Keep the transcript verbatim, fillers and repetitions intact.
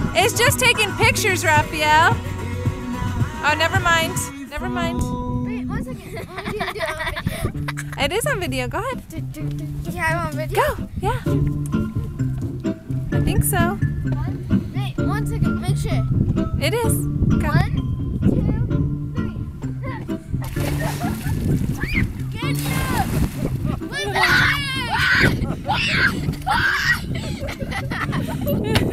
It's just taking pictures, Raphael. Oh, never mind. Never mind. Wait, one second. I want to do it on video. It is on video. Go ahead. Yeah, I'm on video. Go. Yeah. I think so. One, wait, one second. Make sure. It is. Go. One, two, three. Good job. Wait, wait, wait.